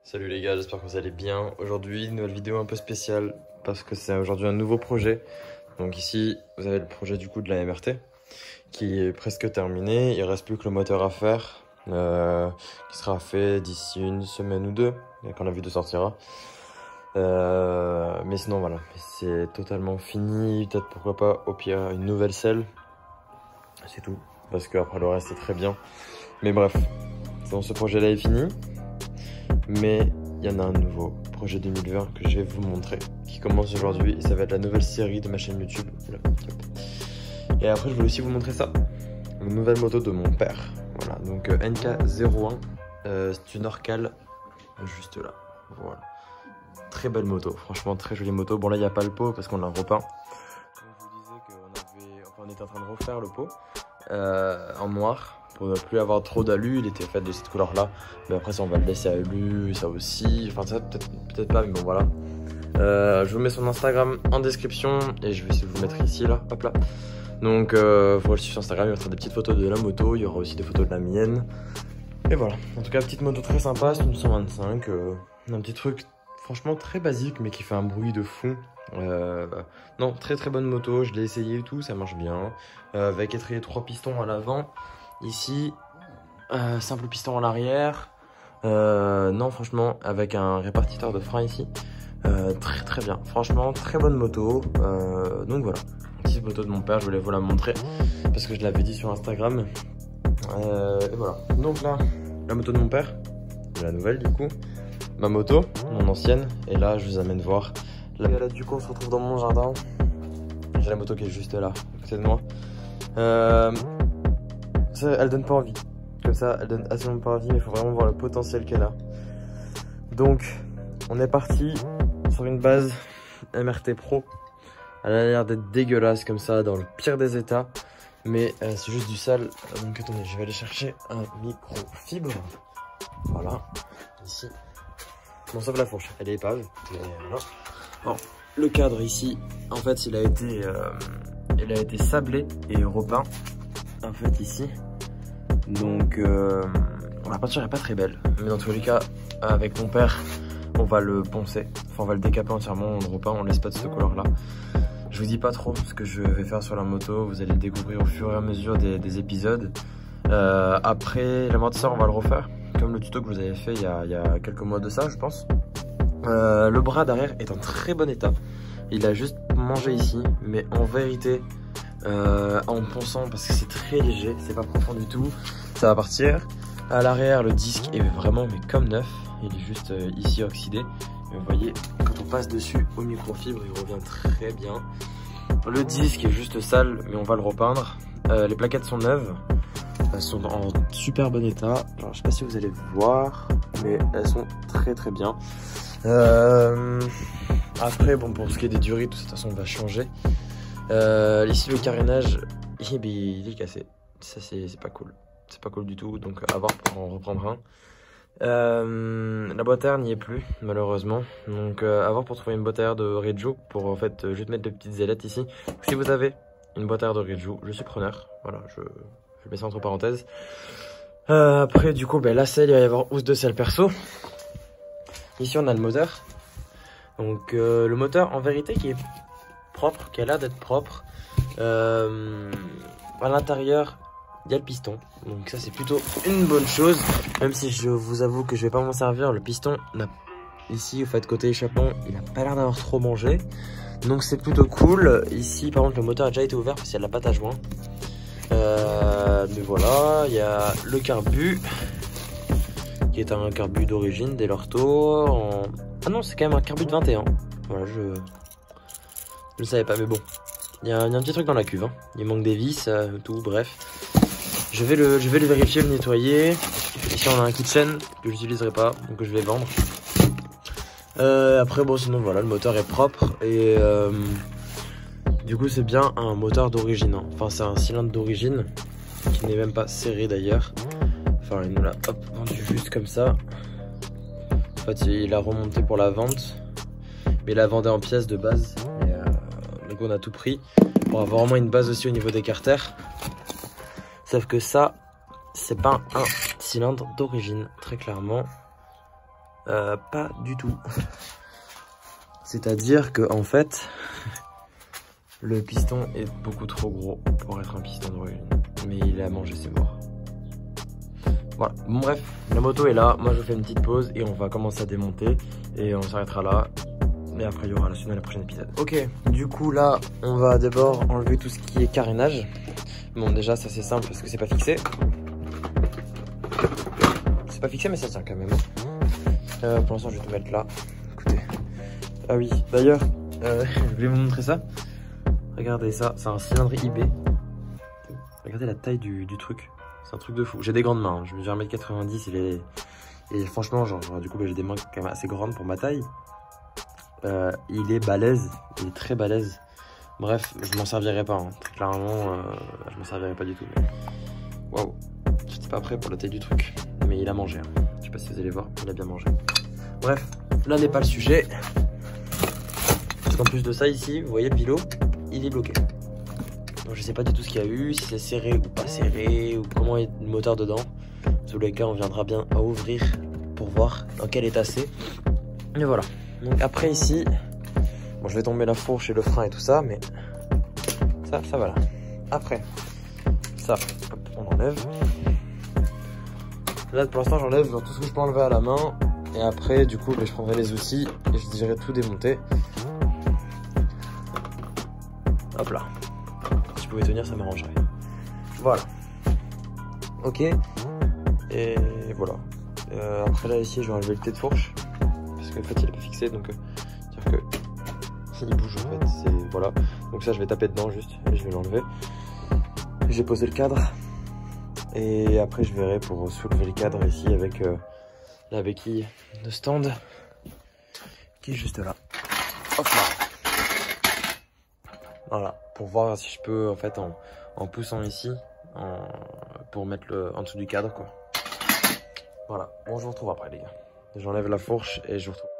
Salut les gars, j'espère que vous allez bien. Aujourd'hui, une nouvelle vidéo un peu spéciale parce que c'est aujourd'hui un nouveau projet. Donc ici, vous avez le projet du coup de la MRT qui est presque terminé. Il reste plus que le moteur à faire qui sera fait d'ici une semaine ou deux quand la vidéo sortira. Mais sinon voilà, c'est totalement fini. Peut-être pourquoi pas au pire une nouvelle selle. C'est tout parce qu'après le reste c'est très bien. Mais bref, donc ce projet là est fini. Mais il y en a un nouveau projet 2020 que je vais vous montrer qui commence aujourd'hui et ça va être la nouvelle série de ma chaîne YouTube. Et après je vais aussi vous montrer ça, une nouvelle moto de mon père. Voilà, donc NK01, c'est une Orcal juste là. Voilà, très belle moto, franchement très jolie moto. Bon là il n'y a pas le pot parce qu'on l'a repeint. Comme je vous disais on était en train de refaire le pot en noir. Pour ne plus avoir trop d'alu, il était fait de cette couleur là. Mais après ça on va le laisser à alu, ça aussi. Enfin ça peut-être pas, mais bon voilà. Je vous mets son Instagram en description et je vais essayer de vous mettre ici là, hop là. Donc faut le suivre sur Instagram, il y aura des petites photos de la moto, il y aura aussi des photos de la mienne. Et voilà, en tout cas petite moto très sympa, c'est une 125, un petit truc franchement très basique mais qui fait un bruit de fou. Non, très bonne moto, je l'ai essayé et tout, ça marche bien. Avec étrier 3 pistons à l'avant. Ici, simple piston à l'arrière. Non, franchement, avec un répartiteur de frein ici. Très bien. Franchement, très bonne moto. Donc voilà, petite moto de mon père, je voulais vous la montrer parce que je l'avais dit sur Instagram. Et voilà. Donc là, la moto de mon père, la nouvelle du coup. Ma moto, mon ancienne. Et là, je vous amène voir. Là, du coup, on se retrouve dans mon jardin. J'ai la moto qui est juste là, à côté de moi. Elle donne pas envie. Comme ça, elle donne absolument pas envie, mais il faut vraiment voir le potentiel qu'elle a. Donc, on est parti sur une base MRT Pro. Elle a l'air d'être dégueulasse comme ça, dans le pire des états. Mais c'est juste du sale. Donc attendez, je vais aller chercher un microfibre. Voilà, ici. Bon, sauf la fourche, elle est épave. Mais voilà. Bon, le cadre ici, en fait, il a été sablé et repeint. En fait, ici. Donc la peinture est pas très belle, mais dans tous les cas avec mon père on va le poncer, enfin on va le décaper entièrement, on le repeint, on laisse pas de cette couleur là. Je vous dis pas trop ce que je vais faire sur la moto, vous allez le découvrir au fur et à mesure des épisodes. Après l'amortisseur on va le refaire comme le tuto que vous avez fait il y a quelques mois de ça je pense. Le bras derrière est en très bon état, il a juste mangé ici, mais en vérité en ponçant parce que c'est très léger, c'est pas profond du tout, ça va partir. À l'arrière le disque est vraiment mais comme neuf, il est juste ici oxydé, mais vous voyez quand on passe dessus au microfibre il revient très bien. Le disque est juste sale mais on va le repeindre. Les plaquettes sont neuves, elles sont en super bon état. Alors, je sais pas si vous allez voir mais elles sont très bien. Après bon, pour ce qui est des durées tout ça de toute façon on va changer. Ici le carénage il est cassé, ça c'est pas cool, c'est pas cool du tout, donc à voir pour en reprendre un. La boîte à air n'y est plus malheureusement, donc à voir pour trouver une boîte à air de Reggio pour en fait juste mettre des petites ailettes ici. Si vous avez une boîte à air de Reggio, je suis preneur, voilà, je mets ça entre parenthèses. Après du coup la selle, il va y avoir housse de selle perso. Ici on a le moteur, donc le moteur en vérité qui est propre, qui a l'air d'être propre. À l'intérieur il y a le piston, donc ça c'est plutôt une bonne chose, même si je vous avoue que je vais pas m'en servir. Le piston ici au fait côté échappement il a pas l'air d'avoir trop mangé, donc c'est plutôt cool. Ici par contre le moteur a déjà été ouvert parce qu'il y a de la pâte à joint. Mais voilà, il y a le carbu qui est un carbu d'origine Dell'Orto ah non, c'est quand même un carbu de 21. Voilà, je ne savais pas, mais bon, il y a un petit truc dans la cuve, hein. Il manque des vis, tout, bref. Je vais le vérifier, le nettoyer. Ici on a un kitchen que je n'utiliserai pas, donc que je vais vendre. Après bon, sinon voilà, le moteur est propre et du coup c'est bien un moteur d'origine, hein. Enfin c'est un cylindre d'origine qui n'est même pas serré d'ailleurs. Enfin il nous l'a vendu juste comme ça. En fait il a remonté pour la vente, mais il a vendu en pièces de base. Donc on a tout pris pour avoir vraiment une base aussi au niveau des carters. Sauf que ça, c'est pas un cylindre d'origine, très clairement. Pas du tout. C'est-à-dire que en fait, le piston est beaucoup trop gros pour être un piston d'origine. Mais il a mangé ses morts. Voilà, bon bref, la moto est là, moi je fais une petite pause et on va commencer à démonter et on s'arrêtera là. Et après il y aura la suite dans le prochain épisode. Ok, du coup là, on va d'abord enlever tout ce qui est carénage. Bon déjà ça c'est simple parce que c'est pas fixé. C'est pas fixé mais ça tient quand même. Pour l'instant je vais te mettre là. Écoutez. Ah oui, d'ailleurs, je voulais vous montrer ça. Regardez ça, c'est un cylindre IB. Regardez la taille du truc. C'est un truc de fou. J'ai des grandes mains, hein. Je mesure 1m90 et franchement, genre, du coup, j'ai des mains quand même assez grandes pour ma taille. Il est balèze, il est très balèze. Bref, je m'en servirai pas, hein. Très clairement, je m'en servirai pas du tout. Waouh, j'étais pas prêt pour la taille du truc, mais il a mangé. Hein. Je sais pas si vous allez voir, il a bien mangé. Bref, là n'est pas le sujet. Parce qu'en plus de ça, ici, vous voyez le vilo, il est bloqué. Donc je sais pas du tout ce qu'il y a eu, si c'est serré ou pas serré, ou comment est le moteur dedans. Dans tous les cas, on viendra bien à ouvrir pour voir dans quel état c'est. Et voilà. Donc après ici, bon je vais tomber la fourche et le frein et tout ça, mais ça va là. Après, ça, hop, on enlève. Là pour l'instant j'enlève tout ce que je peux enlever à la main. Et après du coup je prendrai les outils et je dirai tout démonter. Hop là. Si je pouvais tenir ça m'arrangerait. Voilà. Ok. Et voilà. Après là ici je vais enlever le T de fourche. Parce qu'en fait il est pas fixé donc c'est-à-dire que il bouge en fait. Voilà. Donc ça je vais taper dedans juste et je vais l'enlever. J'ai posé le cadre. Et après je verrai pour soulever le cadre ici avec la béquille de stand qui est juste là. Hop là. Voilà, pour voir si je peux en fait en poussant ici pour mettre en dessous du cadre quoi. Voilà, bon je vous retrouve après les gars. J'enlève la fourche et je vous retrouve.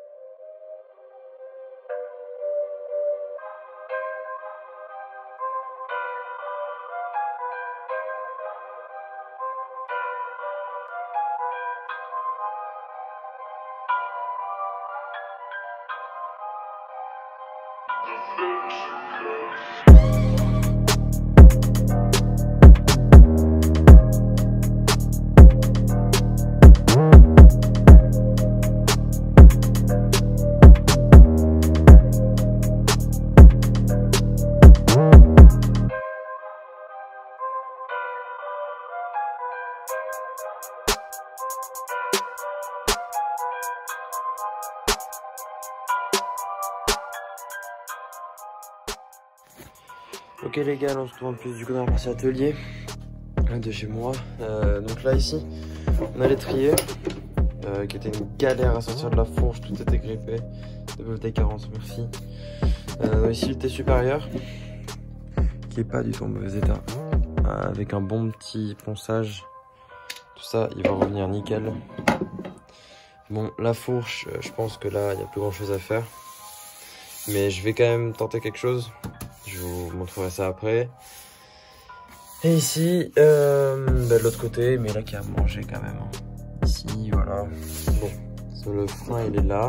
Ok les gars, on se retrouve en plus du coup dans la partie atelier de chez moi. Donc là ici, on a l'étrier qui était une galère à sortir de la fourche, tout était grippé. WT40, merci. Ici le T supérieur qui est pas du tout en mauvais état, avec un bon petit ponçage. Tout ça, il va revenir nickel. Bon, la fourche, je pense que là, il n'y a plus grand chose à faire. Mais je vais quand même tenter quelque chose. Je vous montrerai ça après. Et ici, de l'autre côté, mais là qui a mangé quand même. Ici, voilà. Bon, le frein il est là.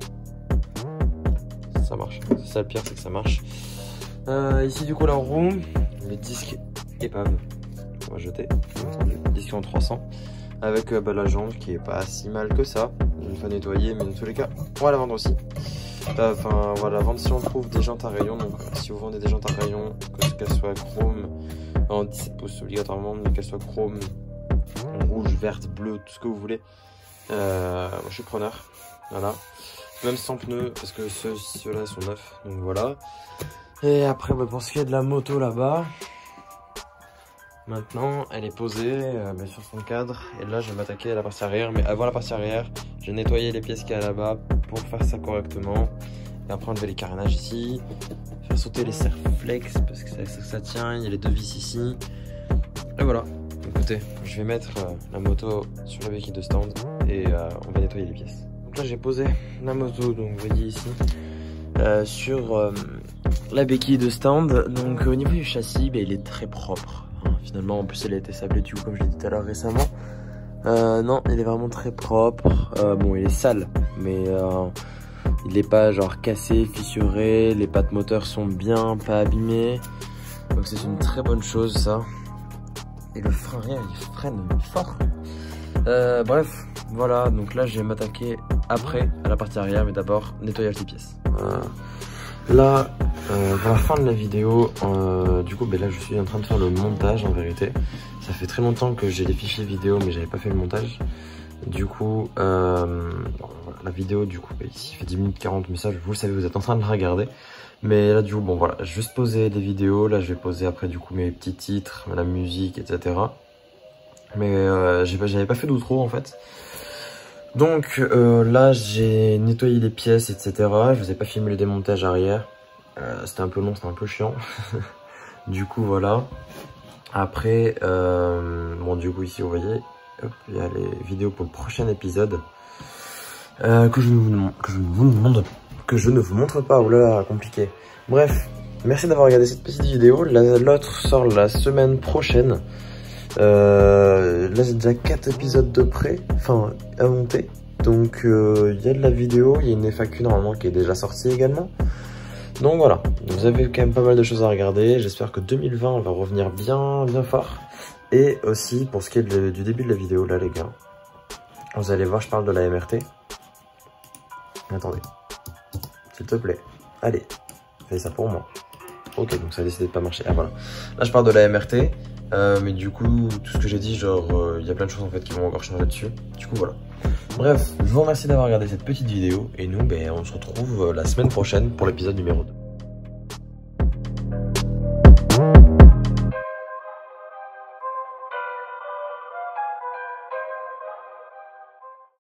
Ça marche. C'est ça le pire, c'est que ça marche. Ici, du coup, là en roue, le disque épave. On va jeter. Le disque en 300. Avec la jambe qui est pas si mal que ça. Une fois nettoyée, mais dans tous les cas, on va la vendre aussi. Enfin voilà, vendre si on trouve des jantes à rayons. Donc si vous vendez des jantes à rayons, qu'elles soient chrome, en 17 pouces obligatoirement, mais qu'elles soient chrome, rouge, verte, bleu, tout ce que vous voulez. Moi je suis preneur. Voilà. Même sans pneus, parce que ceux-là sont neufs. Donc voilà. Et après, pour ce qui est de la moto là-bas, maintenant elle est posée sur son cadre. Et là je vais m'attaquer à la partie arrière. Mais avant la partie arrière, je vais nettoyer les pièces qu'il y a là-bas pour faire ça correctement. Et après enlever les carénages ici, faire sauter les serres flex parce que ça tient. Il y a les deux vis ici. Et voilà. Écoutez, je vais mettre la moto sur la béquille de stand et on va nettoyer les pièces. Donc là j'ai posé la moto, donc vous voyez ici, sur la béquille de stand. Donc au niveau du châssis, il est très propre. Finalement, en plus elle a été sablée du coup comme je l'ai dit tout à l'heure récemment. Non, il est vraiment très propre. Bon, il est sale, mais il est pas genre cassé, fissuré. Les pattes moteurs sont bien, pas abîmées. Donc c'est une très bonne chose ça. Et le frein, rien, il freine fort. Bref, voilà. Donc là, je vais m'attaquer après à la partie arrière, mais d'abord nettoyage des pièces. Là, pour la fin de la vidéo, du coup, ben là, je suis en train de faire le montage en vérité. Ça fait très longtemps que j'ai les fichiers vidéo, mais j'avais pas fait le montage. Du coup, la vidéo, du coup, ben, ici, fait 10 minutes 40 messages. Vous le savez, vous êtes en train de la regarder. Mais là, du coup, bon, voilà, juste poser des vidéos. Là, je vais poser après, du coup, mes petits titres, la musique, etc. Mais j'avais pas fait d'outro, en fait. Donc là, j'ai nettoyé les pièces, etc. Je vous ai pas filmé le démontage arrière. C'était un peu long, c'était un peu chiant. Du coup, voilà. Après, bon, du coup, ici, vous voyez, hop, il y a les vidéos pour le prochain épisode. Que je ne vous montre pas. Oh là là, compliqué. Bref, merci d'avoir regardé cette petite vidéo. L'autre sort la semaine prochaine. Là j'ai déjà 4 épisodes de près, enfin à monter. Donc il y a de la vidéo, il y a une FAQ normalement qui est déjà sortie également. Donc voilà, vous avez quand même pas mal de choses à regarder. J'espère que 2020 on va revenir bien fort. Et aussi pour ce qui est du début de la vidéo là les gars, vous allez voir, je parle de la MRT. Attendez, s'il te plaît, allez, fais ça pour moi. Ok, donc ça a décidé de pas marcher. Ah voilà, là je parle de la MRT. Mais du coup, tout ce que j'ai dit, genre, il y a plein de choses en fait qui vont encore changer dessus. Du coup, voilà. Bref, je vous remercie d'avoir regardé cette petite vidéo. Et nous, ben, on se retrouve la semaine prochaine pour l'épisode numéro 2.